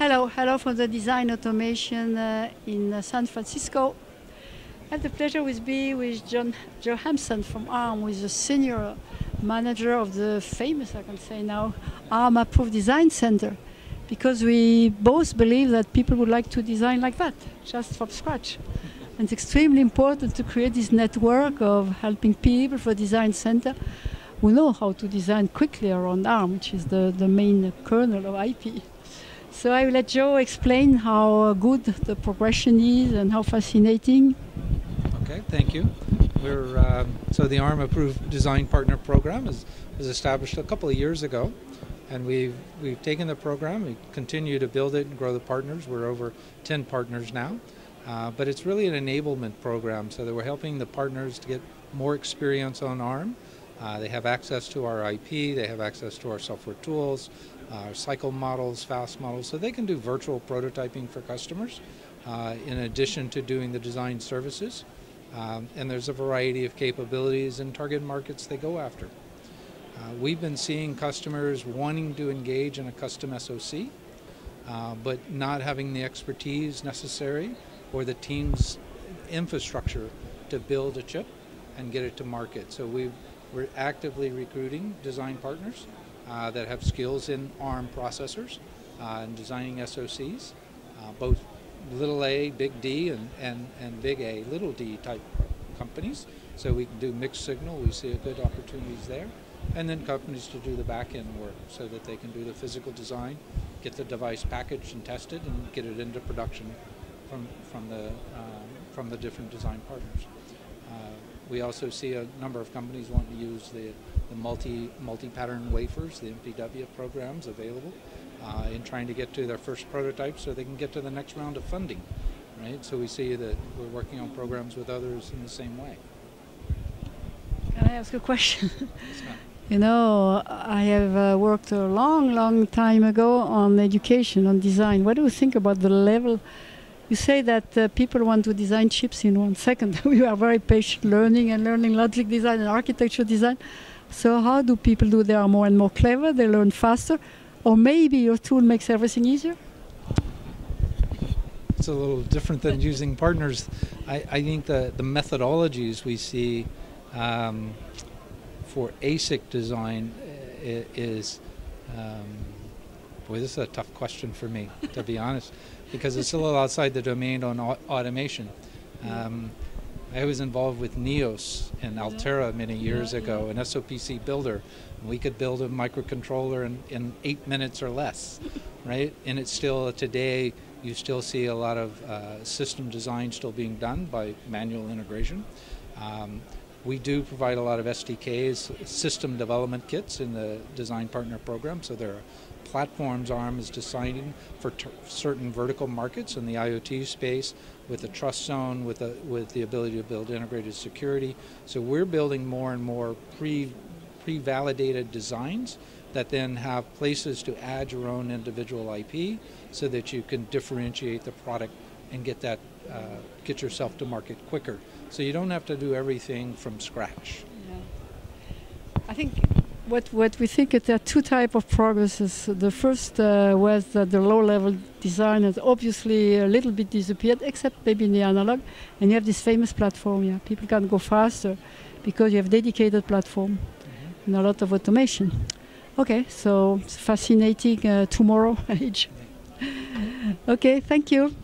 Hello from the Design Automation in San Francisco. I have the pleasure with John Johansson from ARM, who is the senior manager of the famous, I can say now, ARM Approved Design Center, because we both believe that people would like to design like that, just from scratch. And it's extremely important to create this network of helping people for design center who know how to design quickly around ARM, which is the main kernel of IP. So I will let Joe explain how good the progression is and how fascinating. Okay, thank you. So the ARM Approved Design Partner Program was established a couple of years ago, and we've taken the program, we continue to build it and grow the partners. We're over 10 partners now, but it's really an enablement program so that we're helping the partners to get more experience on ARM. They have access to our IP, they have access to our software tools, cycle models, fast models, so they can do virtual prototyping for customers in addition to doing the design services. And there's a variety of capabilities and target markets they go after. We've been seeing customers wanting to engage in a custom SoC, but not having the expertise necessary or the team's infrastructure to build a chip and get it to market. So we're actively recruiting design partners that have skills in ARM processors and designing SoCs, both little a, big D, and big A, little d type companies. So we can do mixed signal, we see a good opportunities there. And then companies to do the back end work so that they can do the physical design, get the device packaged and tested, and get it into production from the different design partners. We also see a number of companies wanting to use the multi-pattern wafers, the MPW programs available, in trying to get to their first prototype so they can get to the next round of funding, right? So we see that we're working on programs with others in the same way. Can I ask a question? Yes, ma'am. You know, I have worked a long time ago on education, on design. What do you think about the level? You say that people want to design chips in 1 second. We are very patient learning logic design and architecture design. So how do people do? They are more and more clever, they learn faster, or maybe your tool makes everything easier? It's a little different than using partners. I think the methodologies we see for ASIC design is, boy, this is a tough question for me, to be honest, because it's a little outside the domain on automation. I was involved with Neos and Altera many years ago, an SOPC builder. We could build a microcontroller in 8 minutes or less, right? And it's still, today, you still see a lot of system design still being done by manual integration. We do provide a lot of SDKs, system development kits in the design partner program, so there are platforms ARM is designing for certain vertical markets in the IoT space with the trust zone, with the ability to build integrated security. So we're building more and more pre-validated designs that then have places to add your own individual IP so that you can differentiate the product and get yourself to market quicker. So you don't have to do everything from scratch. Yeah. I think what we think there are two types of progresses. The first was that the low-level design has obviously a little bit disappeared, except maybe in the analog, and you have this famous platform. Yeah, people can go faster because you have dedicated platform and a lot of automation. Okay, so it's fascinating tomorrow age. Okay, thank you.